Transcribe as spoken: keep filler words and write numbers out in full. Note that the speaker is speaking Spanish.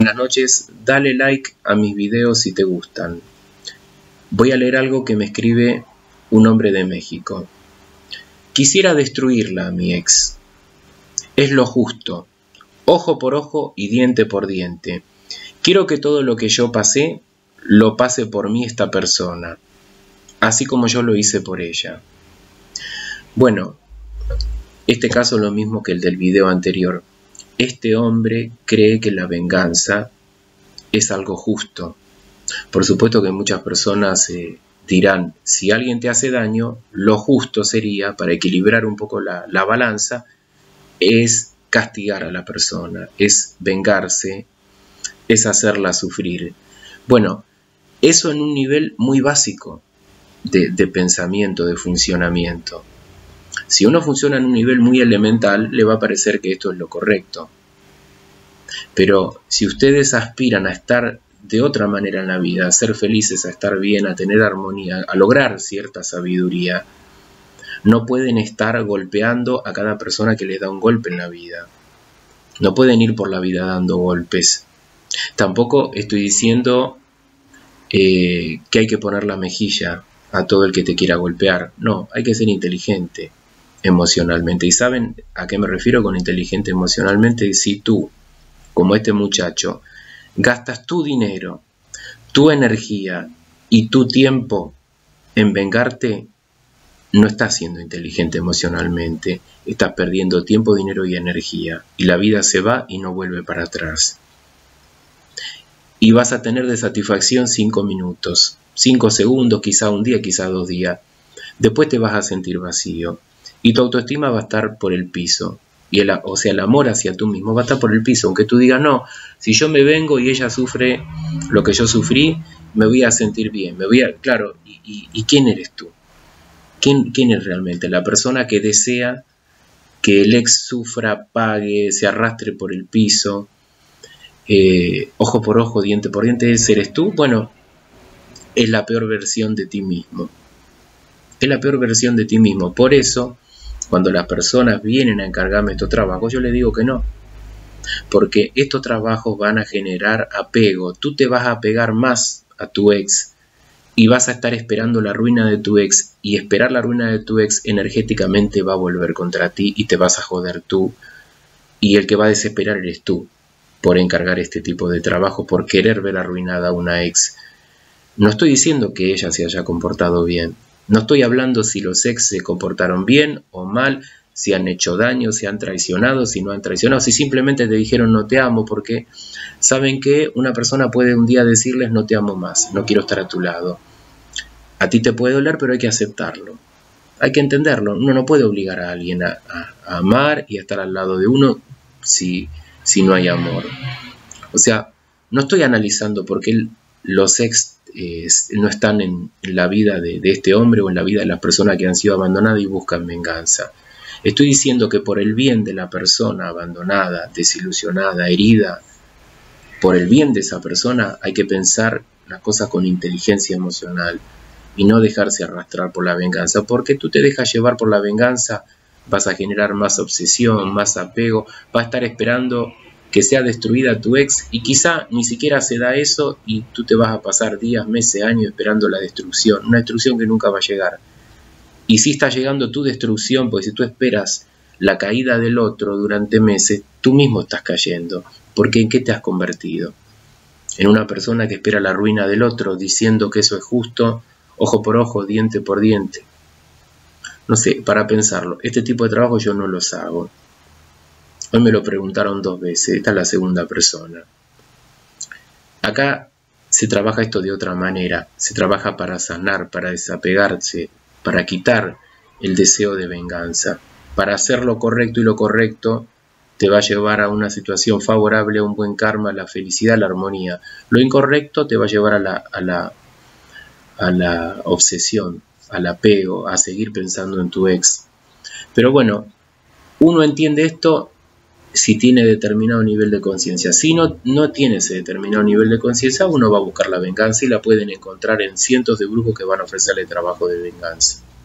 Buenas noches, dale like a mis videos si te gustan. Voy a leer algo que me escribe un hombre de México. Quisiera destruirla, mi ex. Es lo justo, ojo por ojo y diente por diente. Quiero que todo lo que yo pasé, lo pase por mí esta persona, así como yo lo hice por ella. Bueno, este caso es lo mismo que el del video anterior. Este hombre cree que la venganza es algo justo. Por supuesto que muchas personas eh, dirán, si alguien te hace daño, lo justo sería, para equilibrar un poco la, la balanza, es castigar a la persona, es vengarse, es hacerla sufrir. Bueno, eso en un nivel muy básico de, de pensamiento, de funcionamiento. Si uno funciona en un nivel muy elemental, le va a parecer que esto es lo correcto. Pero si ustedes aspiran a estar de otra manera en la vida, a ser felices, a estar bien, a tener armonía, a lograr cierta sabiduría, no pueden estar golpeando a cada persona que les da un golpe en la vida. No pueden ir por la vida dando golpes. Tampoco estoy diciendo eh, que hay que poner la mejilla a todo el que te quiera golpear. No, hay que ser inteligente emocionalmente. ¿Y saben a qué me refiero con inteligente emocionalmente? Si tú, como este muchacho, gastas tu dinero, tu energía y tu tiempo en vengarte, no estás siendo inteligente emocionalmente. Estás perdiendo tiempo, dinero y energía. Y la vida se va y no vuelve para atrás. Y vas a tener de satisfacción cinco minutos, cinco segundos, quizá un día, quizá dos días. Después te vas a sentir vacío. Y tu autoestima va a estar por el piso. Y el, o sea, el amor hacia tú mismo va a estar por el piso. Aunque tú digas, no, si yo me vengo y ella sufre lo que yo sufrí, me voy a sentir bien. Me voy a, claro, ¿y, y, y quién eres tú? ¿Quién, ¿Quién es realmente? La persona que desea que el ex sufra, pague, se arrastre por el piso, eh, ojo por ojo, diente por diente, ¿ese eres tú? Bueno, es la peor versión de ti mismo. Es la peor versión de ti mismo. Por eso, cuando las personas vienen a encargarme estos trabajos, yo les digo que no. Porque estos trabajos van a generar apego. Tú te vas a apegar más a tu ex y vas a estar esperando la ruina de tu ex. Y esperar la ruina de tu ex energéticamente va a volver contra ti y te vas a joder tú. Y el que va a desesperar eres tú por encargar este tipo de trabajo, por querer ver arruinada a una ex. No estoy diciendo que ella se haya comportado bien. No estoy hablando si los ex se comportaron bien o mal, si han hecho daño, si han traicionado, si no han traicionado, si simplemente te dijeron no te amo, porque saben que una persona puede un día decirles no te amo más, no quiero estar a tu lado. A ti te puede doler, pero hay que aceptarlo. Hay que entenderlo. Uno no puede obligar a alguien a, a, a amar y a estar al lado de uno si, si no hay amor. O sea, no estoy analizando por qué los ex Eh, no están en, en la vida de, de este hombre o en la vida de las personas que han sido abandonadas y buscan venganza. Estoy diciendo que por el bien de la persona abandonada, desilusionada, herida, por el bien de esa persona hay que pensar las cosas con inteligencia emocional y no dejarse arrastrar por la venganza, porque tú te dejas llevar por la venganza, vas a generar más obsesión, más apego, vas a estar esperando que sea destruida tu ex y quizá ni siquiera se da eso y tú te vas a pasar días, meses, años esperando la destrucción, una destrucción que nunca va a llegar. Y si está llegando tu destrucción, porque si tú esperas la caída del otro durante meses, tú mismo estás cayendo, porque ¿en qué te has convertido? En una persona que espera la ruina del otro diciendo que eso es justo, ojo por ojo, diente por diente. No sé, para pensarlo, este tipo de trabajo yo no los hago. Hoy me lo preguntaron dos veces, esta es la segunda persona. Acá se trabaja esto de otra manera, se trabaja para sanar, para desapegarse, para quitar el deseo de venganza. Para hacer lo correcto y lo correcto te va a llevar a una situación favorable, a un buen karma, a la felicidad, a la armonía. Lo incorrecto te va a llevar a la, a la, a la obsesión, al apego, a seguir pensando en tu ex. Pero bueno, uno entiende esto si tiene determinado nivel de conciencia. Si no, no tiene ese determinado nivel de conciencia, uno va a buscar la venganza y la pueden encontrar en cientos de brujos que van a ofrecerle trabajo de venganza.